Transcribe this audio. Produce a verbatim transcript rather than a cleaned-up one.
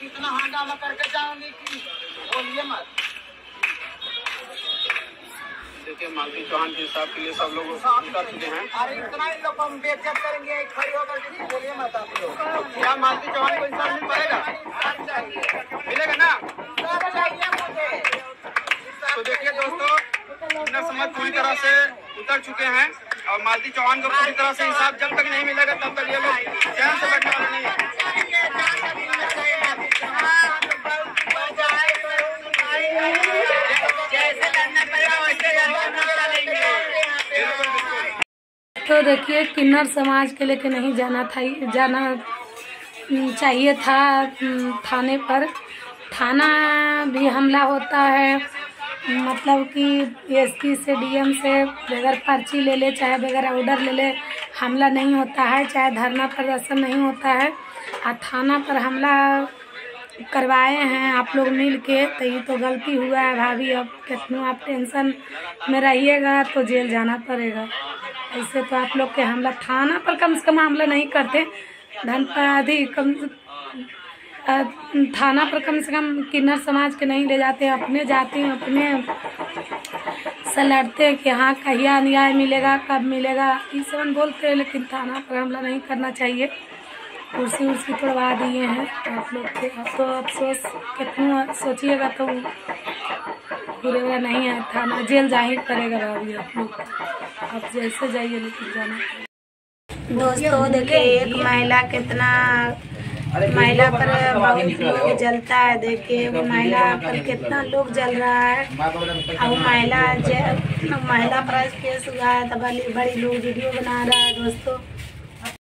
इतना हंगामा करके जाऊंगी कि बोलिए मत। देखिए मालती चौहान के हिसाब के लिए सब लोग काम कर चुके हैं। अरे इतना ही लोग हम बेइज्जत करेंगे खड़ी होकर के, बोलिए मत आप लोग। क्या मालती चौहान को इंसान मिल पाएगा? मिलेगा ना? तो देखिए दोस्तों, किन्नर समाज पूरी तरह से उतर चुके हैं और मालती चौहान को पूरी तरह से हिसाब जब तक नहीं मिलेगा तब तक ये लोग चैन से बैठने वाले नहीं है। तो देखिए, किन्नर समाज के लेके नहीं जाना था, जाना चाहिए था थाने पर। थाना भी हमला होता है, मतलब कि एसपी से डीएम से बगैर पर्ची ले ले चाहे बगैर ऑर्डर ले ले हमला नहीं होता है, चाहे धरना प्रदर्शन नहीं होता है। और थाना पर हमला करवाए हैं आप लोग मिल के, तो ये तो गलती हुआ है भाभी। अब कितना आप टेंशन में रहिएगा तो जेल जाना पड़ेगा। ऐसे तो आप लोग के हमला थाना पर कम से कम हमला नहीं करते, धन पर आदि कम थाना पर कम से कम किन्नर समाज के नहीं ले जाते, अपने जाते हैं, अपने से लड़ते हैं कि हाँ कहिया न्याय मिलेगा, कब मिलेगा, ये सब बोलते हैं। लेकिन थाना पर हमला नहीं करना चाहिए। कुर्सी उर्सी तोड़वा दिए हैं आप लोग के, तो अफसोस कितना सोचिएगा तो पूरेगा नहीं है। थाना जेल जा ही पड़ेगा भाभी आप लोग, आप जैसे जाइए लेकिन जाना। दोस्तों देखिए, एक महिला कितना महिला पर बहुत लोग जलता है। देखिए वो महिला पर कितना लोग जल रहा है। और महिला महिला पर केस हुआ है तो बड़ी बड़ी लोग वीडियो बना रहा है दोस्तों।